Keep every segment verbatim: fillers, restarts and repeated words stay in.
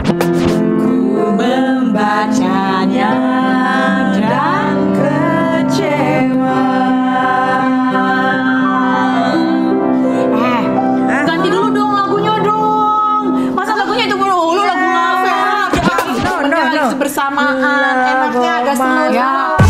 Ku membacanya dan kecewa. Eh, ganti dulu dong lagunya dong. Masa lagunya itu mulu lagu novel? No, no, no. Bersamaan, enaknya agak Mama. slow ya.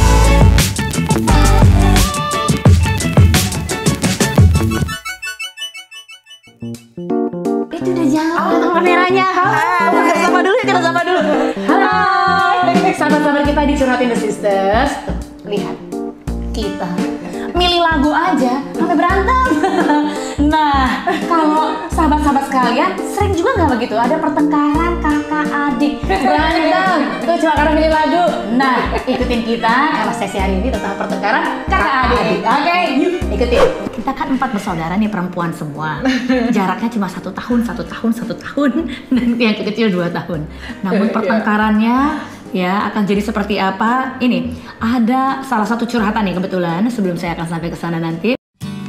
Itu udah jalan kameranya. Halo, kita sapa dulu, kita sapa dulu. Hai, sahabat-sahabat kita di Curhatin The Sisters. Lihat, kita milih lagu aja sampai berantem. Nah, kalau sahabat-sahabat sekalian sering juga nggak begitu? Ada pertengkaran kakak adik berantem tuh cuma karena milih lagu. Nah, ikutin kita karena sesi hari ini tentang pertengkaran kakak adik. Oke, yuk ikutin. Kita kan empat bersaudara nih, perempuan semua. Jaraknya cuma satu tahun, satu tahun, satu tahun, dan yang kecil dua tahun. Namun pertengkarannya ya akan jadi seperti apa? Ini ada salah satu curhatan nih kebetulan sebelum saya akan sampai ke sana nanti.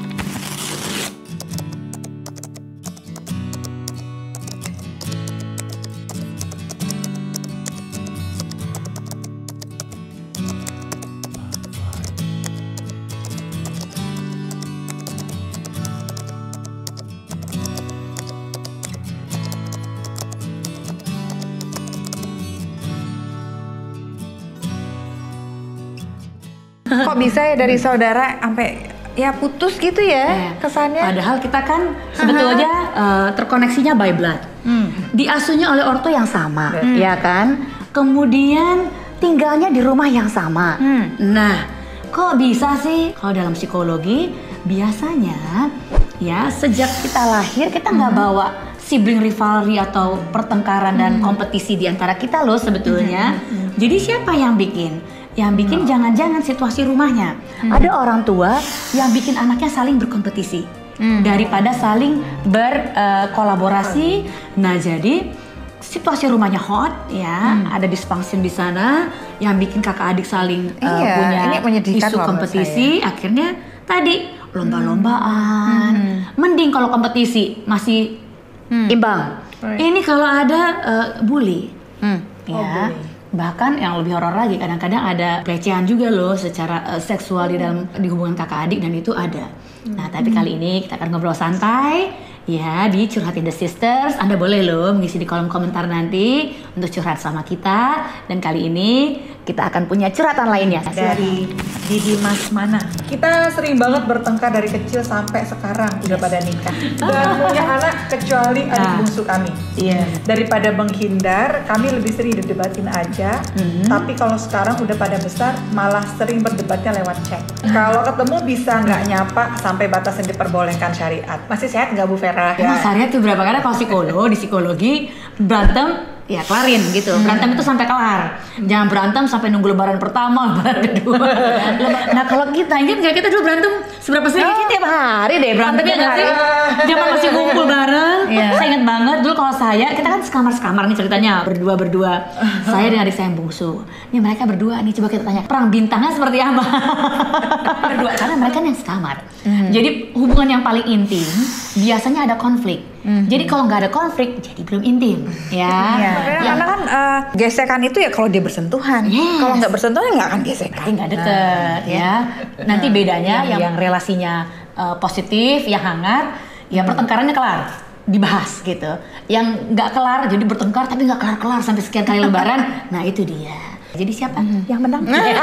Kok bisa ya dari saudara sampai ya putus gitu ya Eh, kesannya? Padahal kita kan sebetulnya uh, terkoneksinya by blood. Hmm. Diasuhnya oleh ortu yang sama, Hmm. ya kan? Kemudian tinggalnya di rumah yang sama. Hmm. Nah, kok bisa sih? Kalau dalam psikologi biasanya ya sejak kita lahir kita nggak Hmm. bawa sibling rivalry atau pertengkaran dan kompetisi di antara kita loh sebetulnya. Jadi siapa yang bikin? Yang bikin jangan-jangan situasi rumahnya. Ada orang tua yang bikin anaknya saling berkompetisi Hmm. daripada saling berkolaborasi. Nah, jadi situasi rumahnya hot ya, ada dysfunction di sana yang bikin kakak adik saling uh, Iya, punya ini menyedihkan isu loh menurut kompetisi. Akhirnya tadi lomba-lombaan. Mending kalau kompetisi masih imbang. Right. Ini kalau ada uh, bully. Hmm. Ya, bahkan yang lebih horor lagi kadang-kadang ada pelecehan juga loh secara uh, seksual di dalam di hubungan kakak adik dan itu ada. Nah, tapi kali ini kita akan ngobrol santai ya di Curhatin The Sisters. Anda boleh loh mengisi di kolom komentar nanti untuk curhat sama kita, dan kali ini kita akan punya curhatan lainnya Dari Didi Mas Mana. Kita sering banget bertengkar dari kecil sampai sekarang udah pada nikah dan punya anak kecuali adik Ah. bungsu kami. Iya. Daripada menghindar, kami lebih sering didebatin aja. Mhm. Tapi kalau sekarang udah pada besar, malah sering berdebatnya lewat chat. Kalau ketemu bisa nggak nyapa sampai batas yang diperbolehkan syariat. Masih sehat nggak Bu Vera? Emang syariat tuh berapa kali kalau psikolog di psikologi berantem ya kelarin gitu. Berantem itu sampai kelar. Jangan berantem sampai nunggu lebaran pertama, lebaran kedua. Leba- nah kalau kita ingat nggak kita dulu berantem seberapa sering? Kita tiap hari deh berantemnya nggak sih? Zaman masih ngumpul bareng. Iya. Saya ingat banget dulu kalau saya, kita kan sekamar-sekamar nih ceritanya berdua-berdua. Saya dengan adik saya yang bungsu. Nih mereka berdua nih coba kita tanya perang bintangnya seperti apa? Berdua karena mereka yang sekamar. Jadi hubungan yang paling intim biasanya ada konflik. Jadi kalau nggak ada konflik jadi belum intim, ya. Iya. Ya. Karena kan eh, gesekan itu ya kalau dia bersentuhan. Yes. Kalau nggak bersentuhan nggak akan gesekan. Tapi nggak deket, ya. Nanti bedanya Yang- yang, yang relasinya uh, positif, yang hangat, ya pertengkarannya kelar, dibahas gitu. Yang nggak kelar, jadi bertengkar tapi nggak kelar-kelar sampai sekian kali lebaran. Nah itu dia. Jadi siapa yang menang?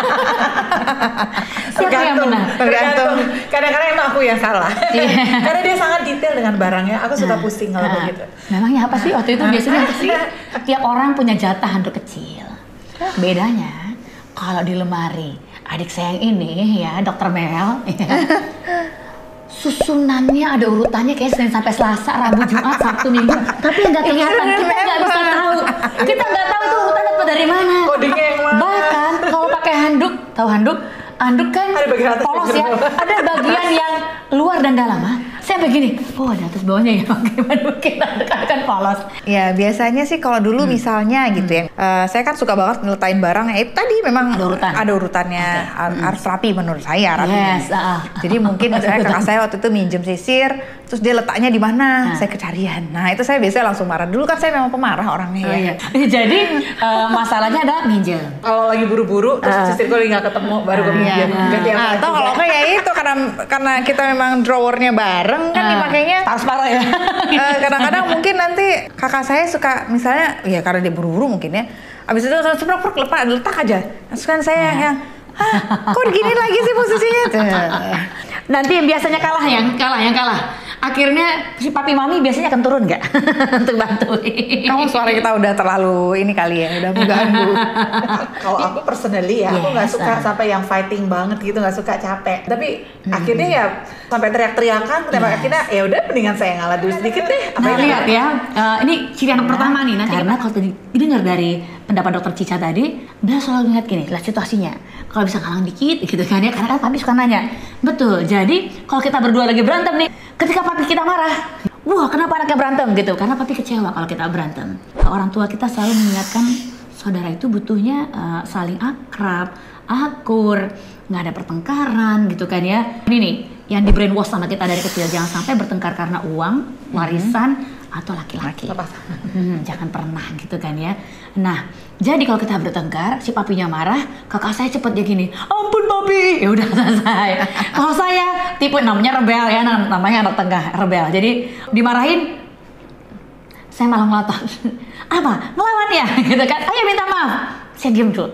Siapa yang menang? Tergantung. Kadang-kadang emang aku yang salah. Iya. Karena dia sangat detail dengan barangnya. Aku suka pusing kalau Nah, begitu. memangnya apa sih waktu itu biasanya apa sih? Tiap orang punya jatah handuk kecil. Bedanya kalau di lemari adik saya yang ini ya dokter Mel, ya, susunannya ada urutannya kayak Senin sampai Selasa, Rabu, Jumat, Sabtu, Minggu. Tapi yang nggak kelihatan, kita nggak bisa tahu. Kita nggak tahu itu urutan dapat dari mana. Kodenya yang mana? Bahkan kalau pakai handuk, tahu handuk? Handuk kan Ada bagian atas, polos bagian ya. bawah. Ada bagian yang luar dan dalam. Ha? Saya begini, oh ada atas bawahnya ya. Bagaimana mungkin handuk kan polos. Ya biasanya sih kalau dulu misalnya gitu ya, eh, saya kan suka banget nyeletain barang. Ya itu tadi memang Ada urutan. ada urutannya, har- harus rapi menurut saya. Rapi. Yes, ah. Jadi mungkin misalnya kakak saya waktu itu minjem sisir, terus dia letaknya di mana, Nah. saya kecarian. Nah itu saya biasanya langsung marah. Dulu kan saya memang pemarah orangnya Oh, ya. iya. Jadi uh, masalahnya ada minjem. Kalau lagi buru-buru, terus Ah. istriku lagi nggak ketemu, baru gue minjem. Iya. Ganti yang Nah, lain atau juga. kalau kayak itu karena karena kita memang drawernya bareng kan Ah. dipakainya. Parah ya. Eh, kadang-kadang mungkin nanti kakak saya suka misalnya ya karena dia buru-buru mungkin ya. Abis itu seprok-prok lepas letak aja. Terus kan saya yang Hah, kok gini lagi sih posisinya? Tuh. Nanti yang biasanya kalah yang kalah yang kalah. Akhirnya si papi mami biasanya akan turun nggak untuk bantuin. Kamu suara kita udah terlalu ini kali ya, udah mengganggu. Kalau aku personally ya, aku nggak Yes, suka ah. sampai yang fighting banget gitu, nggak suka capek. Tapi akhirnya ya sampai teriak-teriakan, sampai Yes. akhirnya ya udah mendingan saya ngalah dulu sedikit deh. Apa Nah yang lihat ya, uh, ini ciri anak pertama nih nanti. Karena kalau tadi dengar dari pendapat dokter Cica tadi, dia selalu ingat gini, lihat situasinya. Kalau bisa kalang dikit gitu kan ya, karena kan papi suka nanya. Betul, jadi kalau kita berdua lagi berantem nih, ketika papi kita marah, wah kenapa anaknya berantem gitu? Karena papi kecewa kalau kita berantem. Orang tua kita selalu mengingatkan saudara itu butuhnya uh, saling akrab, akur, nggak ada pertengkaran gitu kan ya. Ini nih yang di brainwash sama kita dari kecil, jangan sampai bertengkar karena uang, warisan, atau laki-laki. Lepas. Hmm, jangan pernah gitu kan ya. Nah, jadi kalau kita bertengkar, si papinya marah, kakak saya cepet dia gini, ampun papi, ya udah selesai. Kalau saya tipe namanya rebel ya, nam- namanya anak tengah rebel. Jadi dimarahin, saya malah melotot. Apa? Ngelawan ya? Gitu kan? Ayo minta maaf. Saya diem dulu.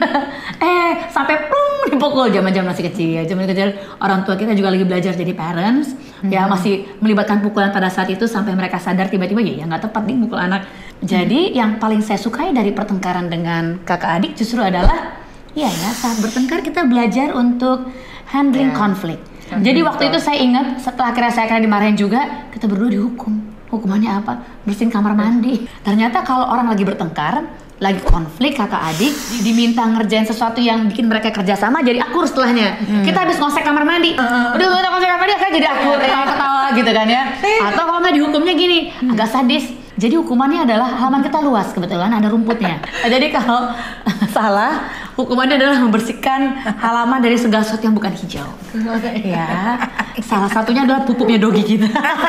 eh, sampai plung dipukul zaman-zaman masih kecil. Zaman kecil orang tua kita juga lagi belajar jadi parents. Ya masih melibatkan pukulan pada saat itu sampai mereka sadar tiba-tiba ya ya nggak tepat nih mukul anak. Jadi yang paling saya sukai dari pertengkaran dengan kakak adik justru adalah ya ya saat bertengkar kita belajar untuk handling Ya. konflik. Jadi waktu itu saya ingat setelah akhirnya saya akhirnya dimarahin juga, kita berdua dihukum. Hukumannya apa? Bersihin kamar mandi. Ternyata kalau orang lagi bertengkar, lagi konflik kakak adik, diminta ngerjain sesuatu yang bikin mereka kerjasama jadi akur setelahnya. Kita habis ngosek kamar mandi, udah kita ngosek kamar mandi akhirnya jadi akur, ketawa-ketawa gitu kan ya. Atau kalau nggak dihukumnya gini, agak sadis. Jadi hukumannya adalah halaman kita luas, kebetulan ada rumputnya. Jadi kalau salah, hukumannya adalah membersihkan halaman dari segala sesuatu yang bukan hijau. Ya, salah satunya adalah pupuknya dogi kita.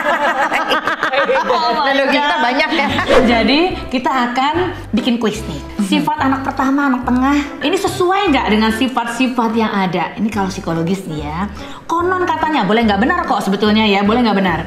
Oh my Dan dogi kita God. banyak ya. Jadi kita akan bikin kuis nih. Sifat anak pertama, anak tengah, ini sesuai nggak dengan sifat-sifat yang ada? Ini kalau psikologis nih ya. Konon katanya, boleh nggak benar kok sebetulnya ya, boleh nggak benar.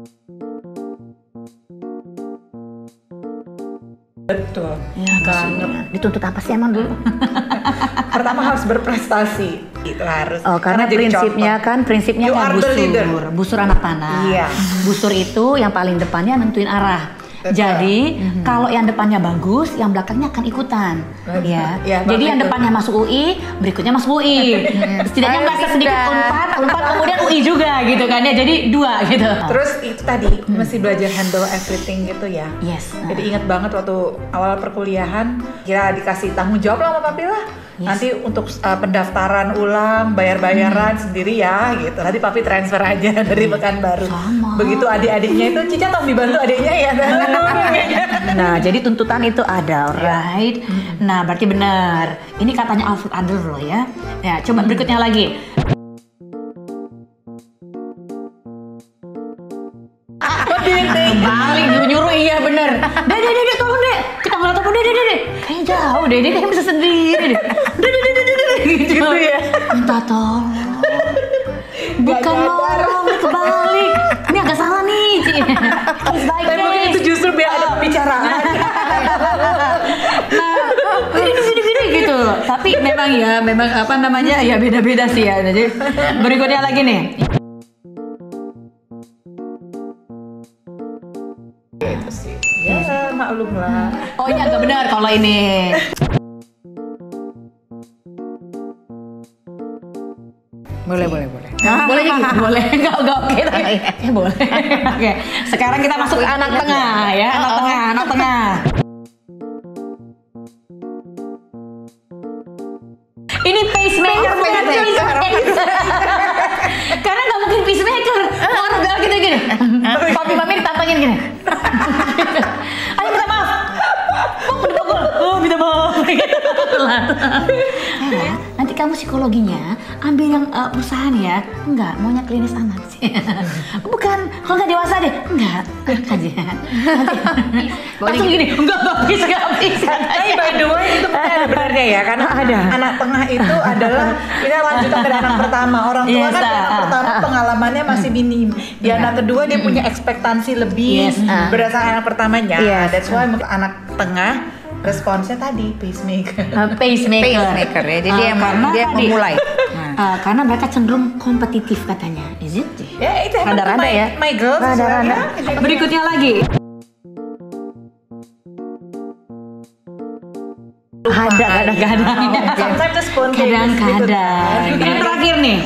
Betul. Ya, banget. Dituntut apa sih emang dulu? Pertama harus berprestasi. Itu harus. Oh, karena, jadi prinsipnya contoh. kan prinsipnya You nggak are the leader. busur, busur anak panah. Iya. Busur itu yang paling depannya nentuin arah. Betul. Jadi kalau yang depannya bagus, yang belakangnya akan ikutan. Betul. Ya. Iya, Jadi Bang, yang betul. depannya masuk U I, berikutnya masuk U I. Setidaknya Ayo, merasa sedikit pindah. unpad, unpad kemudian U I juga gitu kan ya. Jadi dua gitu. Terus itu tadi mesti belajar handle everything gitu ya. Yes. Jadi ingat banget waktu awal perkuliahan kita dikasih tanggung jawab lah sama papi lah. Yes. Nanti untuk uh, pendaftaran ulang, bayar-bayaran sendiri ya gitu. Nanti papi transfer aja dari Pekanbaru. Sama. Begitu adik-adiknya itu Cica tolong dibantu adiknya ya. Nah, jadi tuntutan itu ada, alright. Nah, berarti benar. Ini katanya Alfred Adler loh ya. Ya, coba berikutnya lagi. Balik nyuruh-nyuruh, iya bener. Deh, deh, deh, deh, tolong deh. Kita ngeliat apa, deh, deh, deh, deh. Kayaknya jauh deh, dia kayaknya bisa sendiri deh. Deh, deh, deh, deh, deh, deh, gitu. Gitu ya. Minta tolong. Bukan nyadar. nolong, ini kebalik. Ini agak salah nih, Ci. Please baik Dan mungkin deh. itu justru biar ada pembicaraan. Nah, ini gini gini gitu. Tapi memang ya, memang apa namanya ya beda-beda sih ya. Jadi berikutnya lagi nih. Gitu sih. Ya maklum lah. Oh ini agak benar kalau ini. Boleh, boleh, boleh. Boleh gitu, boleh. Enggak, enggak oke tapi ya boleh. Oke. Sekarang kita masuk ke anak tengah ya, anak tengah, anak tengah. Ini pacemaker bukan Pacemaker. pacemaker. Karena nggak mungkin pacemaker. Orang bilang gitu gini. Papi mami ditantangin gini. Ayo minta maaf. Oh, minta maaf. Oh, minta maaf. Telat. Hera, nanti kamu psikologinya ambil yang uh, perusahaan ya. Enggak, maunya klinis anak sih. Bukan, kalau nggak dewasa deh. Enggak, anak aja. Langsung gini, enggak habis, enggak habis. Tapi by the way itu benar benarnya ya, karena ada anak tengah itu adalah ini lanjutan dari anak pertama. Orang tua Yes, kan ah, anak ah, pertama ah. pengalamannya masih minim. Di Iya. anak kedua dia punya ekspektasi lebih Yes, ah. berdasarkan anak pertamanya. Yes. That's why anak tengah responsnya tadi pacemaker. Uh, pacemaker. Pacemaker ya, jadi Uh, emang karena dia tadi, memulai. uh, karena mereka cenderung kompetitif katanya. Is it? Ya itu emang Rada-rada my, ya. my girls. Rada-rada. ya. Berikutnya lagi. Ada kadang-kadang. Oh, sometimes it's spontaneous gitu Kadang-kadang. kan. Yang terakhir nih.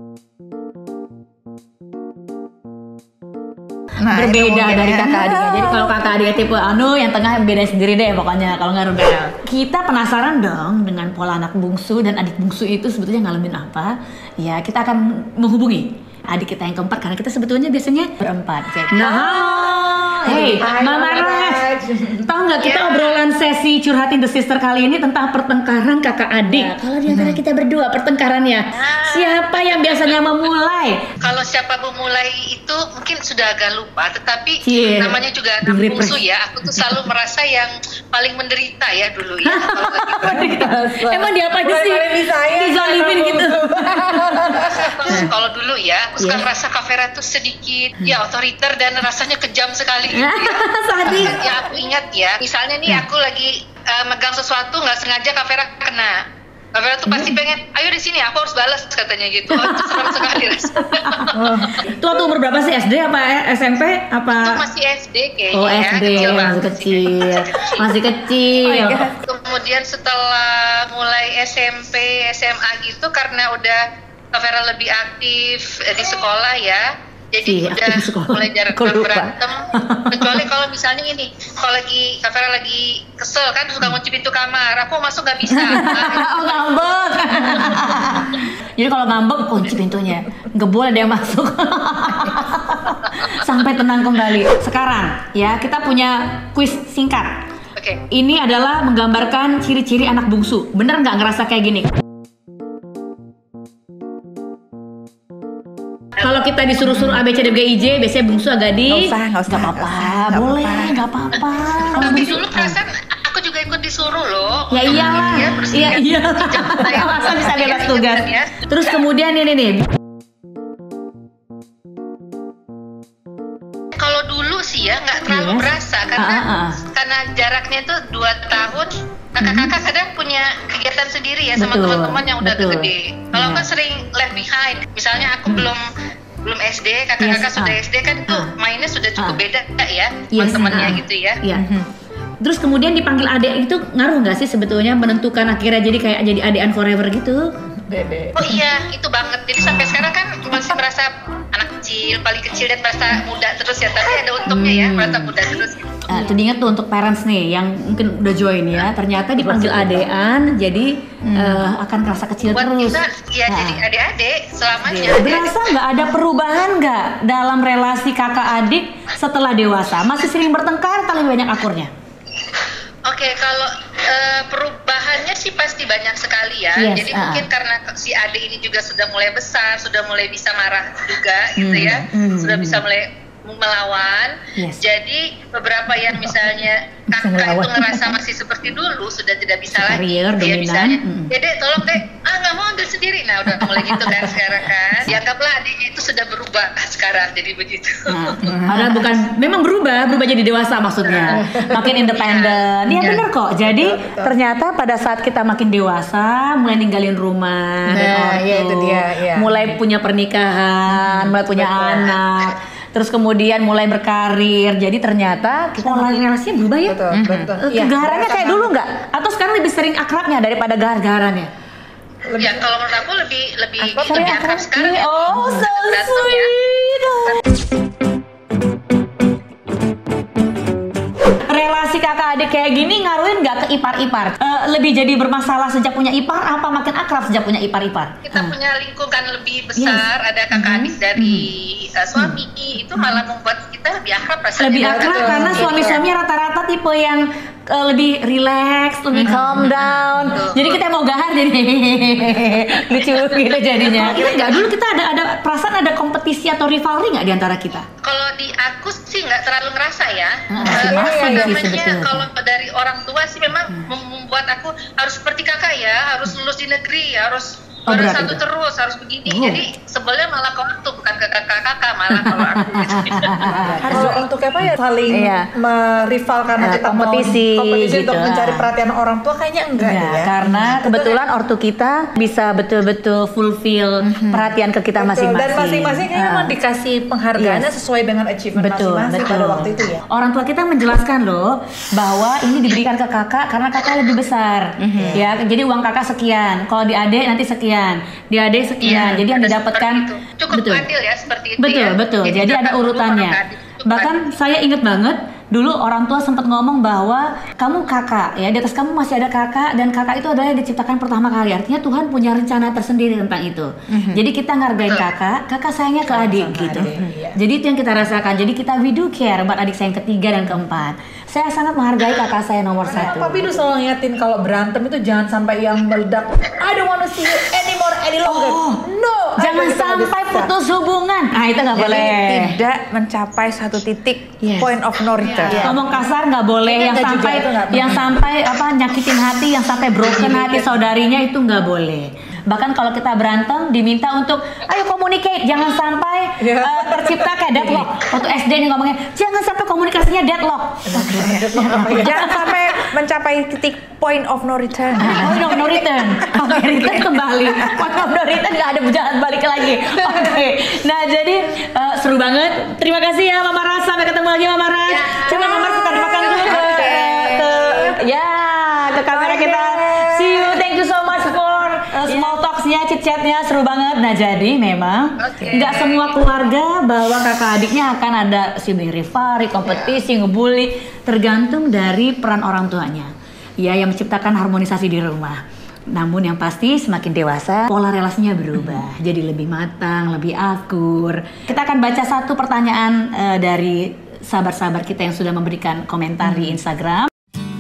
Nah, itu Berbeda mungkin dari ya. kakak adiknya. Jadi kalau kakak adiknya tipe anu, yang tengah beda sendiri deh pokoknya. Kalau nggak rubel. Kita penasaran dong dengan pola anak bungsu dan adik bungsu itu sebetulnya ngalamin apa? Ya kita akan menghubungi adik kita yang keempat karena kita sebetulnya biasanya berempat. Jadi. Nah, hey, Hai, Mama Mama Ras, Raj. tahu nggak kita obrolan sesi curhatin the sister kali ini tentang pertengkaran kakak adik. Kalau di antara kita berdua pertengkarannya, siapa yang biasanya memulai? Kalau siapa memulai itu mungkin sudah agak lupa, tetapi Cie, namanya juga anak Bing bungsu Ripres. ya. Aku tuh selalu merasa yang paling menderita ya dulu ya. Kalau lagi Emang dia apa aja Mulai sih? dari disayang, Dizalimin gitu. Terus kalau dulu ya, aku suka Iya. merasa Kak Vera tuh sedikit ya otoriter dan rasanya kejam sekali gitu ya. Sadis. Ya aku ingat ya, misalnya nih aku lagi uh, megang sesuatu nggak sengaja Kak Vera kena. Kak Vera tuh pasti pengen, ayo di sini aku harus balas katanya gitu. Oh, itu serem sekali rasanya. Itu waktu umur berapa sih? S D apa S M P Itu apa? masih S D kayaknya Oh ya, S D, kecil banget masih sih. kecil, masih kecil. Kemudian setelah mulai S M P, S M A gitu karena udah Kak Vera lebih aktif eh, di sekolah ya. Jadi Iya, udah aktif di sekolah. mulai jarang Aku lupa. berantem. Kecuali kalau misalnya ini, kalau lagi Kak Vera lagi kesel kan suka ngunci pintu kamar. Aku masuk nggak bisa. Oh ngambek. Jadi kalau ngambek kunci pintunya, nggak boleh dia masuk. Sampai tenang kembali. Sekarang ya kita punya kuis singkat. Oke. Ini adalah menggambarkan ciri-ciri anak bungsu. Bener nggak ngerasa kayak gini? Kalau kita disuruh-suruh A B C D E F G I J, biasanya bungsu agak di. Nggak usah, nggak usah, Nggak nggak apa-apa, usah, nggak boleh, apa-apa. nggak apa-apa. Kalau Tapi bungsu, dulu perasaan aku juga ikut disuruh loh. ya untuk iyalah, ya, iya bersihkan iya. hijab. Masa bisa bebas Iya, tugas. iya, iya. Terus kemudian ini nih. Kalau dulu sih ya nggak terlalu Yes. berasa karena Ah, ah, ah. karena jaraknya itu dua tahun. Kakak-kakak kadang punya kegiatan sendiri ya sama Betul, teman-teman yang udah betul. gede. Kalau Iya. aku sering left behind. Misalnya aku belum belum S D, kakak-kakak Yes, sudah ah. S D kan itu Ah. mainnya sudah cukup Ah. beda ya Yes, teman-temannya ah. gitu ya. Iya. Terus kemudian dipanggil adek itu ngaruh nggak sih sebetulnya menentukan akhirnya jadi kayak jadi adean forever gitu? Dede. Oh iya, itu banget. Jadi sampai sekarang kan masih merasa anak kecil, paling kecil dan merasa muda terus ya. Tapi ada untungnya ya, merasa muda terus. Gitu. Nah, itu diingat tuh untuk parents nih yang mungkin udah join ya. Ternyata dipanggil adean jadi eh, akan kerasa kecil Buat terus. kita ya Nah. jadi adik-adik selamanya. Berasa nggak ada perubahan nggak dalam relasi kakak adik setelah dewasa? Masih sering bertengkar atau lebih banyak akurnya? Oke, kalau eh, perubahannya sih pasti banyak sekali ya. Yes, Jadi ah. mungkin karena si adik ini juga sudah mulai besar, sudah mulai bisa marah juga gitu Hmm, ya. hmm, Sudah hmm. bisa mulai melawan. Yes. Jadi beberapa yang misalnya Bisa kakak itu melawan. ngerasa masih seperti dulu sudah tidak bisa Superior, lagi. Dia dominan. misalnya, Mm. ya dek tolong dek, ah nggak mau ambil sendiri. Nah udah mulai gitu kan sekarang kan. Dianggaplah adiknya itu sudah berubah sekarang jadi begitu. Nah, padahal bukan, memang berubah, berubah jadi dewasa maksudnya, makin independen. Iya Iya. bener kok. Jadi ternyata pada saat kita makin dewasa, mulai ninggalin rumah, dan Nah, ortu, iya, itu dia, iya. mulai punya pernikahan, mulai punya betul. anak, terus kemudian mulai berkarir. Jadi ternyata pola relasinya berubah ya. Betul, betul. Eh, Iya, Kegaharannya sama. kayak dulu nggak? Atau sekarang lebih sering akrabnya daripada gahar-gaharannya? Ya kalau menurut aku lebih lebih Akrab, lebih Saya akrab sekarang ya. Oh, so Berantem ya. sweet. Relasi kakak kakak adik kayak gini ngaruhin nggak ke ipar-ipar? Uh, lebih jadi bermasalah sejak punya ipar apa makin akrab sejak punya ipar-ipar? Kita Hmm. punya lingkungan lebih besar, yes. ada kakak adik dari uh, suami, itu malah membuat kita lebih akrab rasanya. Lebih akrab Betul. karena Betul. suami-suaminya rata-rata tipe yang uh, lebih relax, lebih calm down. Betul. Jadi kita mau gahar jadi lucu gitu jadinya. Nggak, dulu kita ada ada perasaan ada kompetisi atau rivalry nggak di antara kita? Kalau di aku sih nggak terlalu ngerasa ya. Ah, Eh, masih apa sih namanya? sebetulnya. Kalau dari orang tua sih memang mem- membuat aku harus seperti kakak ya, harus lulus di negeri, harus Oh, juara berat satu itu. terus, harus begini. Oh. Jadi sebelnya malah ke waktu bukan ke kakak-kakak, malah kalau aku. Harus untuk apa ya saling Iya. merival karena Nah, kita kompetisi mau kompetisi untuk gitu. mencari perhatian orang tua kayaknya enggak Enggak, ya. karena kebetulan ortu kita bisa betul-betul fulfill perhatian ke kita Betul, masing-masing. dan masing-masing kayaknya Ah. memang dikasih penghargaannya Yes. sesuai dengan achievement Betul, masing-masing betul. pada waktu itu ya. Orang tua kita menjelaskan loh bahwa ini diberikan ke kakak karena kakak lebih besar, ya. Jadi uang kakak sekian, kalau di adik nanti sekian, di adik sekian. Jadi yang Ada didapatkan seperti itu. Cukup betul. adil ya seperti itu Betul, ya. betul. Jadi, Jadi ada kakak dulu urutannya. orang adik. Cukup Bahkan saya ingat banget dulu orang tua sempat ngomong bahwa kamu kakak ya, di atas kamu masih ada kakak dan kakak itu adalah yang diciptakan pertama kali. Artinya Tuhan punya rencana tersendiri tentang itu. Jadi kita ngargain kakak, kakak sayangnya ke adik Sama gitu. adik, iya. Jadi itu yang kita rasakan. Jadi kita we do care buat adik saya yang ketiga dan keempat. Saya sangat menghargai kakak saya nomor satu. Papi tuh selalu ngingetin kalau berantem itu jangan sampai yang meledak. I don't wanna see you anymore any longer. Oh, no. Jangan Ayo, kita sampai bisa. putus hubungan. Ah itu nggak Jadi boleh. tidak mencapai satu titik Yes. point of no return. Iya. Ngomong kasar nggak boleh, Itu yang nggak juga, sampai itu nggak yang benar. sampai apa nyakitin hati, yang sampai broken hati saudarinya itu nggak boleh. Bahkan kalau kita berantem diminta untuk ayo communicate, jangan sampai Iya. uh, tercipta kayak deadlock. Waktu S D nih ngomongnya, jangan sampai komunikasinya deadlock. Jangan sampai mencapai titik point of no return. Oh, no, no return. Oke, return kembali. Point of no return nggak ada jalan balik lagi. Oke. Nah, jadi uh, seru banget. Terima kasih ya Mama Ras. Sampai ketemu lagi Mama Ras. Ya. Coba Mama Ras kita makan dulu ke, Oke. ke ya ke kamera kita. See you. Thank you so much for uh, small talks-nya, chit-chatnya seru banget. Nah, jadi memang Oke. nggak semua keluarga bawa kakak adiknya akan ada sibling rivalry, kompetisi, ngebully, tergantung dari peran orang tuanya. Ya, yang menciptakan harmonisasi di rumah. Namun yang pasti semakin dewasa pola relasinya berubah, jadi lebih matang, lebih akur. Kita akan baca satu pertanyaan eh, dari sahabat-sahabat kita yang sudah memberikan komentar di Instagram.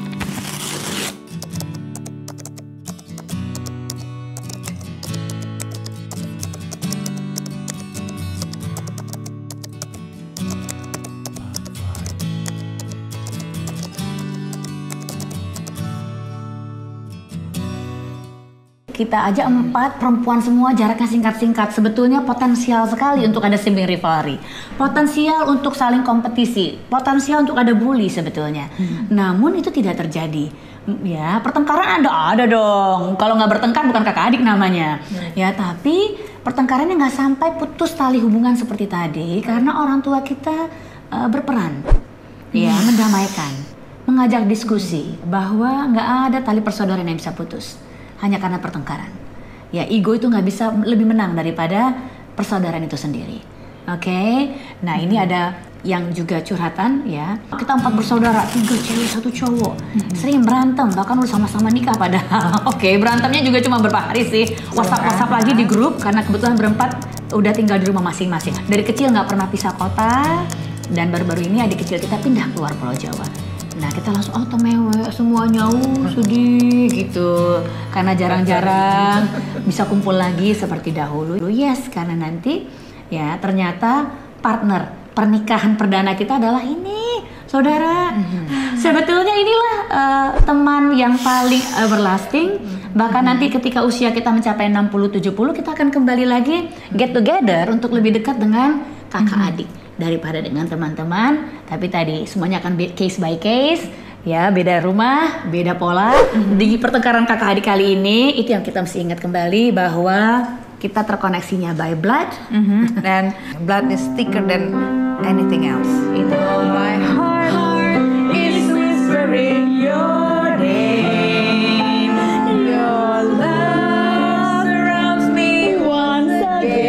Kita aja empat perempuan semua, jaraknya singkat-singkat. Sebetulnya potensial sekali untuk ada sibling rivalry, potensial untuk saling kompetisi, potensial untuk ada bully sebetulnya. Namun itu tidak terjadi. Ya, pertengkaran ada ada dong. Kalau nggak bertengkar bukan kakak adik namanya. Ya, tapi pertengkarannya nggak sampai putus tali hubungan seperti tadi karena orang tua kita uh, berperan, ya, mendamaikan, mengajak diskusi bahwa nggak ada tali persaudaraan yang bisa putus hanya karena pertengkaran. Ya, ego itu nggak bisa lebih menang daripada persaudaraan itu sendiri. Oke, nah ini ada yang juga curhatan ya. Kita empat bersaudara, tiga cewek satu cowok, sering berantem, bahkan udah sama-sama nikah padahal. Oke, berantemnya juga cuma beberapa hari sih. WhatsApp WhatsApp lagi di grup karena kebetulan berempat udah tinggal di rumah masing-masing. Dari kecil nggak pernah pisah kota dan baru-baru ini adik kecil kita pindah keluar Pulau Jawa. Nah kita langsung oh temewe semuanya uh, sedih gitu karena jarang-jarang bisa kumpul lagi seperti dahulu. Yes, karena nanti ya ternyata partner pernikahan perdana kita adalah ini saudara. Sebetulnya inilah uh, teman yang paling everlasting. Bahkan nanti ketika usia kita mencapai enam puluh tujuh puluh kita akan kembali lagi get together untuk lebih dekat dengan kakak adik daripada dengan teman-teman. Tapi tadi semuanya akan case by case, ya, beda rumah, beda pola. Di pertengkaran kakak adik kali ini itu yang kita mesti ingat kembali bahwa kita terkoneksinya by blood. Dan blood is thicker than anything else. Itu. My heart is whispering your name. Your love surrounds me once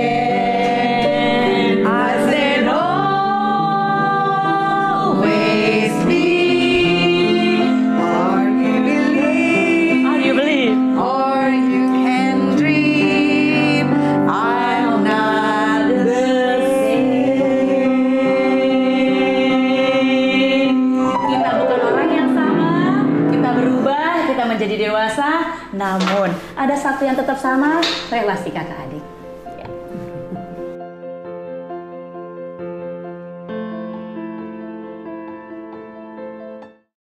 again. I said always be menjadi dewasa, namun ada satu yang tetap sama, relasi kakak adik.